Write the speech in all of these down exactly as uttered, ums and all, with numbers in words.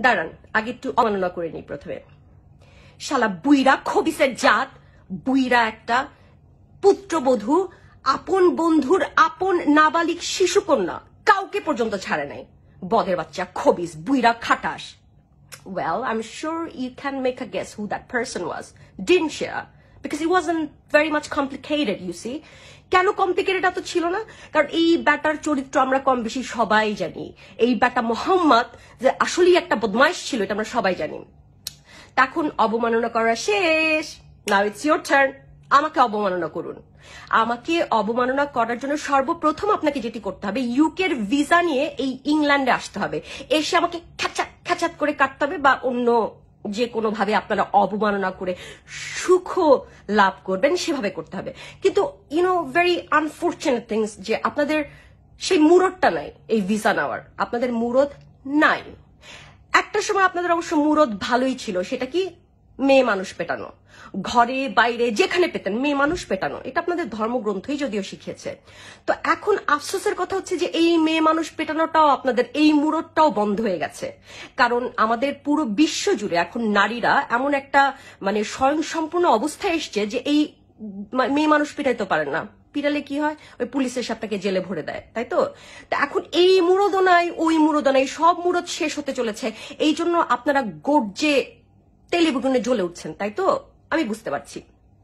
দাঁড়ান, আগে একটু অবমাননা করে নিই প্রথমে। শালা বুইরা খবিসের জাত, বুইরা একটা পুত্রবধূ, আপন বন্ধুর আপন নাবালিক শিশুকন্যা কাউকে পর্যন্ত ছাড়ে নাই। বদের বাচ্চা, খবিস, বুইরা, খাটাস। Well, I'm sure you can make a guess who that person was, didn't you? Because it wasn't very much complicated, you see. কেন কমপ্লিকেটেড এত ছিল না? কারণ এই ব্যাটার চরিত্র আমরা কম বেশি সবাই জানি। এই ব্যাটা মোহাম্মদ যে আসলেই একটা বদমাইশ ছিল, এটা আমরা সবাই জানি। তখন অবমাননা করা শেষ, নাও ইটস ইয়োর টার্ন। আমাকে অবমাননা করুন। আমাকে অবমাননা করার জন্য সর্বপ্রথম আপনাকে যেটি করতে হবে, ইউকের ভিসা নিয়ে এই ইংল্যান্ডে আসতে হবে। এসে আমাকে খ্যাচাত খ্যাচাত করে কাটতে হবে, বা অন্য যে কোনো ভাবে আপনারা অবমাননা করে সুখ লাভ করবেন সেভাবে করতে হবে। কিন্তু you know very unfortunate things যে আপনাদের সেই মুরদটা নাই এই ভিসা নেওয়ার, আপনাদের মুরদ নাই। একটা সময় আপনাদের অবশ্য মুরদ ভালোই ছিল, সেটা কি মেয়ে মানুষ পেটানো, ঘরে বাইরে যেখানে পেতেন মেয়ে মানুষ পেটানো, এটা আপনাদের ধর্মগ্রন্থই যদিও শিখিয়েছে। তো এখন আফসোসের কথা হচ্ছে যে এই মেয়ে মানুষ পেটানোটাও আপনাদের, এই মুরদটাও বন্ধ হয়ে গেছে। কারণ আমাদের পুরো বিশ্ব জুড়ে এখন নারীরা এমন একটা মানে স্বয়ংসম্পূর্ণ অবস্থায় এসছে যে এই মেয়ে মানুষ পেটাইতে পারেন না। পিটালে কি হয়, ওই পুলিশের সাথে জেলে ভরে দেয়, তাই তো? এখন এই মুরদ নাই, ওই মুরদ নাই, সব মুরদ শেষ হতে চলেছে। এই জন্য আপনারা গর্জে টেলিভিশনে জ্বলে উঠছেন, তাই তো? আমি বুঝতে পারছি।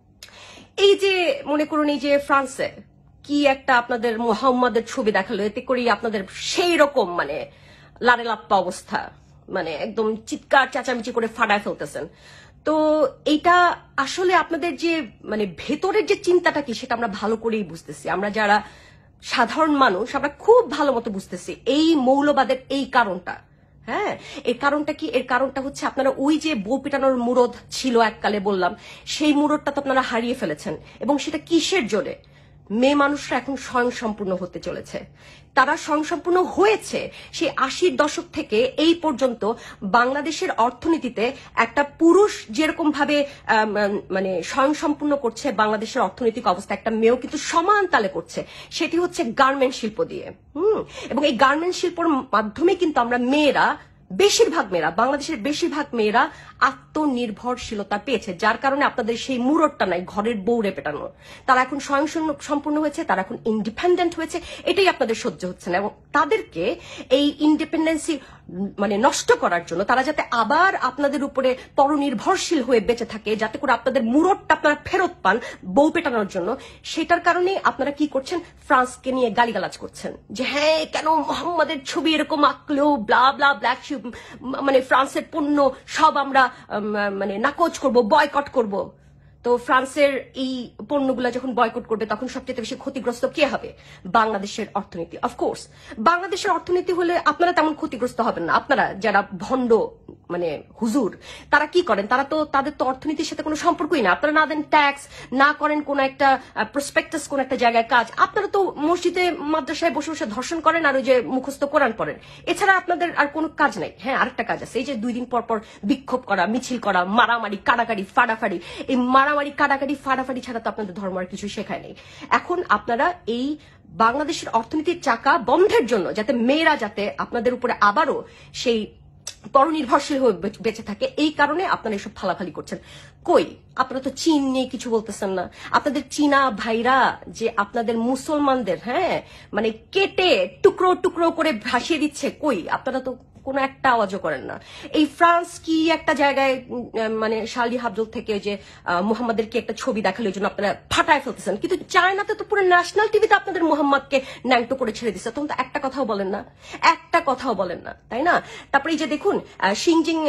এই যে মনে করুন, এই যে ফ্রান্সে কি একটা আপনাদের মোহাম্মদের ছবি দেখালো, এতে করেই আপনাদের সেই রকম মানে লারে লাপ্পা অবস্থা, মানে একদম চিৎকার চেঁচামেচি করে ফাটায় ফেলতেছেন। তো এইটা আসলে আপনাদের যে মানে ভেতরের যে চিন্তাটা কি সেটা আমরা ভালো করেই বুঝতেছি। আমরা যারা সাধারণ মানুষ আমরা খুব ভালো মতো বুঝতেছি এই মৌলবাদের এই কারণটা। হ্যাঁ, এর কারণটা কি? এর কারণটা হচ্ছে আপনারা ওই যে বউ পিটানোর মুরদ ছিল এককালে বললাম, সেই মুরদটা তো আপনারা হারিয়ে ফেলেছেন। এবং সেটা কিসের জোরে? মেয়ে মানুষরা এখন স্বয়ংসম্পূর্ণ হতে চলেছে। তারা স্বয়ংসম্পূর্ণ হয়েছে সেই আশির দশক থেকে এই পর্যন্ত। বাংলাদেশের অর্থনীতিতে একটা পুরুষ যেরকম ভাবে মানে স্বয়ংসম্পূর্ণ করছে বাংলাদেশের অর্থনৈতিক অবস্থা, একটা মেয়েও কিন্তু সমান তালে করছে। সেটি হচ্ছে গার্মেন্ট শিল্প দিয়ে। হুম এবং এই গার্মেন্ট শিল্পর মাধ্যমে কিন্তু আমরা মেয়েরা, বেশিরভাগ মেয়েরা, বাংলাদেশের বেশিরভাগ মেয়েরা আত্মনির্ভরশীলতা পেয়েছে, যার কারণে আপনাদের সেই মুরদটা নাই ঘরের বউরে পেটানো। তারা এখন স্বয়ং সম্পূর্ণ হয়েছে, তারা এখন ইন্ডিপেন্ডেন্ট হয়েছে। এটাই আপনাদের সহ্য হচ্ছে না। এবং তাদেরকে এই ইন্ডিপেন্ডেন্সি মানে নষ্ট করার জন্য, তারা যাতে আবার আপনাদের উপরে পরনির্ভরশীল হয়ে বেঁচে থাকে, যাতে করে আপনাদের মুরদটা আপনারা ফেরত পান বউ পেটানোর জন্য, সেটার কারণে আপনারা কি করছেন? ফ্রান্সকে নিয়ে গালিগালাজ করছেন যে হ্যাঁ কেন মোহাম্মদের ছবি এরকম আঁকলো, ব্লা ব্লা ব্ল্যাক শিপ, মানে ফ্রান্সের পণ্য সব আমরা মানে নাকচ করব, বয়কট করব। তো ফ্রান্সের এই পণ্যগুলা যখন বয়কট করবে তখন সবচেয়ে বেশি ক্ষতিগ্রস্ত কে হবে? বাংলাদেশের অর্থনীতি। অফকোর্স বাংলাদেশের অর্থনীতি হলে আপনারা তেমন ক্ষতিগ্রস্ত হবেন না। আপনারা যারা ভণ্ড মানে হুজুর, তারা কি করেন? তারা তো তাদের তো অর্থনীতির সাথে কোনো সম্পর্কই না। আপনারা না দেন ট্যাক্স, না করেন কোন একটা প্রসপেক্টাস, কোন একটা জায়গায় কাজ। আপনারা তো মসজিদে মাদ্রাসায় বসে বসে ধর্ষণ করেন আর ওই যে মুখস্থ কোরআন পড়েন। এছাড়া আপনাদের আর কোনো কাজ নাই। হ্যাঁ, আরেকটা কাজ আছে, এই যে দুই দিন পর পর বিক্ষোভ করা, মিছিল করা, মারামারি, কাটাকাটি, ফাটাফাটি। এই মারামারি, কাটাকাটি, ফাটাফাটি ছাড়া তো আপনাদের ধর্ম আর কিছু শেখায় নেই। এখন আপনারা এই বাংলাদেশের অর্থনীতির চাকা বন্ধের জন্য, যাতে মেয়েরা যাতে আপনাদের উপরে আবারও সেই পরনির্ভরশীল হয়ে বেঁচে থাকে, এই কারণে আপনারা এসব ফালাফালি করছেন। কই, আপনারা তো চীন নিয়ে কিছু বলতেছেন না। আপনাদের চীনা ভাইরা যে আপনাদের মুসলমানদের হ্যাঁ মানে কেটে টুকরো টুকরো করে ভাসিয়ে দিচ্ছে, কই আপনারা তো কোনো একটা আওয়াজও করেন না। এই ফ্রান্স কি একটা জায়গায় মানে শার্লি হাবদুল থেকে যে মুহাম্মাদের কি একটা ছবি দেখালো, এই জন্য আপনারা ফাটায় ফেলতেছেন। কিন্তু চায়নাতে তো পুরো ন্যাশনাল টিভিতে আপনাদের মুহাম্মদকে ন্যাংটো করে ছেড়ে দিচ্ছে, তখন তো একটা কথাও বলেন না, একটা কথাও বলেন না, তাই না? তারপরে এই যে দেখুন শিংজিং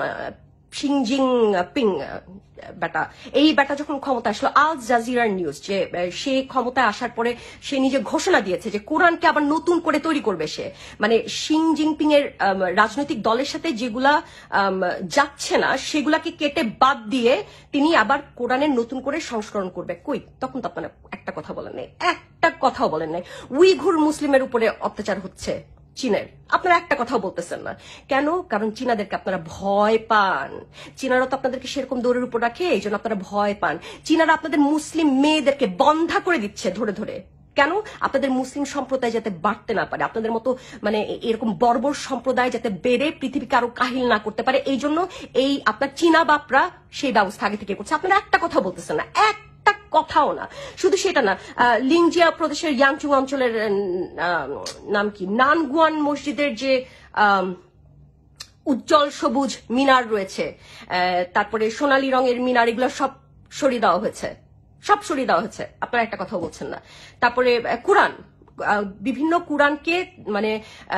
শিংজিং পিং বেটা, এই বেটা যখন ক্ষমতা আসলো, আল জাজিরার নিউজ যে সে ক্ষমতায় আসার পরে সে নিজে ঘোষণা দিয়েছে যে কোরআনকে আবার নতুন করে তৈরি করবে সে। মানে শিং জিনপিং এর রাজনৈতিক দলের সাথে যেগুলা যাচ্ছে না সেগুলাকে কেটে বাদ দিয়ে তিনি আবার কোরআনের নতুন করে সংস্করণ করবে। কই, তখন তো আপনারা একটা কথা বলেন নাই, একটা কথাও বলেন নাই। উইঘুর মুসলিমের উপরে অত্যাচার হচ্ছে চীনের, আপনারা একটা কথাও বলতেছেন না কেন? কারণ চীনাদেরকে আপনারা ভয় পান। চীনারা তো আপনাদেরকে সেরকম দৌড়ের উপর রাখে, এই জন্য আপনারা ভয় পান। চীনারা আপনাদের মুসলিম মেয়েদেরকে বন্ধা করে দিচ্ছে ধরে ধরে। কেন? আপনাদের মুসলিম সম্প্রদায় যাতে বাড়তে না পারে, আপনাদের মতো মানে এরকম বর্বর সম্প্রদায় যাতে বেড়ে পৃথিবীকে আরো কাহিল না করতে পারে, এই জন্য এই আপনার চীনা বাপরা সেই ব্যবস্থা আগে থেকে করছে। আপনারা একটা কথা বলতেছেন না, একটা কথাও না। শুধু সেটা না, লিংজিয়া প্রদেশের ইয়াংচুং অঞ্চলের নাম কি, নানগুয়ান মসজিদের যে উজ্জ্বল সবুজ মিনার রয়েছে, তারপরে সোনালী রঙের মিনার, এগুলো সব সরিয়ে দেওয়া হয়েছে, সব সরিয়ে দেওয়া হয়েছে। আপনারা একটা কথা বলছেন না। তারপরে কোরআন, বিভিন্ন কোরআনকে মানে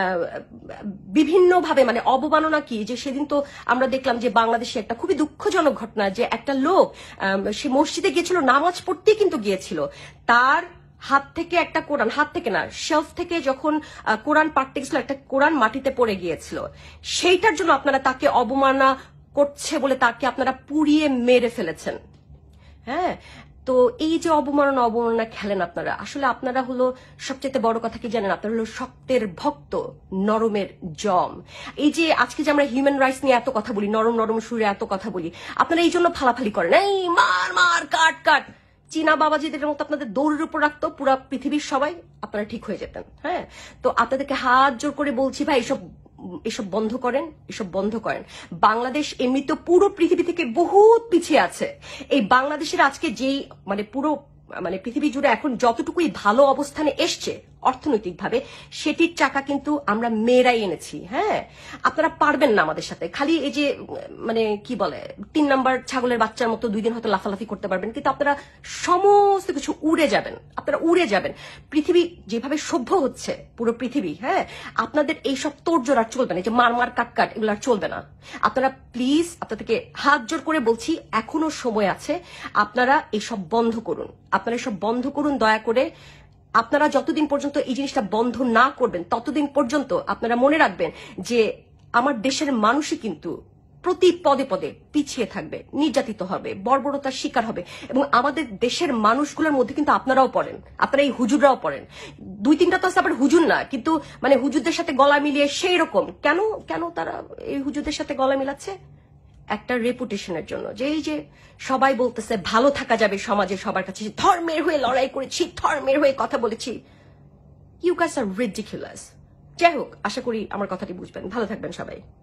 বিভিন্ন ভাবে মানে অবমাননা কি, যে সেদিন তো আমরা দেখলাম যে বাংলাদেশে একটা খুবই দুঃখজনক ঘটনা, যে একটা লোক সে মসজিদে গিয়েছিল, নামাজ পড়তে কিন্তু গিয়েছিল, তার হাত থেকে একটা কোরআন, হাত থেকে না শেলফ থেকে যখন কোরআন পাঠতে গেছিল, একটা কোরআন মাটিতে পড়ে গিয়েছিল। সেইটার জন্য আপনারা তাকে অবমাননা করছে বলে তাকে আপনারা পুড়িয়ে মেরে ফেলেছেন। হ্যাঁ, তো এই যে অবমাননা অবমাননা খেলেন আপনারা, আসলে আপনারা হলো সবচেয়ে বড় কথা কি জানেন, আপনারা হলো শক্তের ভক্ত, নরমের জম। এই যে আজকে যে আমরা হিউম্যান রাইটস নিয়ে এত কথা বলি, নরম নরম সুরে এত কথা বলি, আপনারা এই জন্য ফালাফালি করেন, এই মার মার কাট কাট। চীনা বাবাজিদের মতো আপনাদের দৌড়ের উপর রাখতো পুরো পৃথিবীর সবাই, আপনারা ঠিক হয়ে যেতেন। হ্যাঁ, তো আপনাদেরকে হাত জোর করে বলছি ভাই, এসব এসব বন্ধ করেন, এসব বন্ধ করেন। বাংলাদেশ এমনি তো পুরো পৃথিবী থেকে বহুত পিছিয়ে আছে। এই বাংলাদেশের আজকে যেই মানে পুরো মানে পৃথিবী জুড়ে এখন যতটুকুই ভালো অবস্থানে এসছে অর্থনৈতিকভাবে, সেটির চাকা কিন্তু আমরা মেয়েরাই এনেছি। হ্যাঁ, আপনারা পারবেন না আমাদের সাথে। খালি এই যে মানে কি বলে তিন নাম্বার ছাগলের বাচ্চার মতো দুই দিন হয়তো লাফালাফি করতে পারবেন, কিন্তু আপনারা সমস্ত কিছু উড়ে যাবেন, আপনারা উড়ে যাবেন। পৃথিবী যেভাবে সভ্য হচ্ছে পুরো পৃথিবী, হ্যাঁ, আপনাদের এইসব তোড়জোড় আর চলবে না, যে মার মার কাট কাট এগুলো আর চলবে না। আপনারা প্লিজ, আপনাদেরকে হাত জোর করে বলছি, এখনো সময় আছে, আপনারা এইসব বন্ধ করুন, আপনারা এসব বন্ধ করুন দয়া করে। আপনারা যতদিন পর্যন্ত এই জিনিসটা বন্ধ না করবেন, ততদিন পর্যন্ত আপনারা মনে রাখবেন যে আমার দেশের মানুষই কিন্তু প্রতি পদে পদে পিছিয়ে থাকবে, নির্যাতিত হবে, বর্বরতার শিকার হবে। এবং আমাদের দেশের মানুষগুলোর মধ্যে কিন্তু আপনারাও পড়েন, আপনারা এই হুজুররাও পড়েন। দুই তিনটা তো আছে আবার হুজুর না, কিন্তু মানে হুজুরদের সাথে গলা মিলিয়ে সেই রকম। কেন কেন তারা এই হুজুরদের সাথে গলা মিলাচ্ছে? একটা রেপুটেশনের জন্য, যে এই যে সবাই বলতেছে ভালো থাকা যাবে সমাজে সবার কাছে, ধর্মের হয়ে লড়াই করেছি, ধর্মের হয়ে কথা বলেছি। You guys are ridiculous. যাই হোক, আশা করি আমার কথাটি বুঝবেন। ভালো থাকবেন সবাই।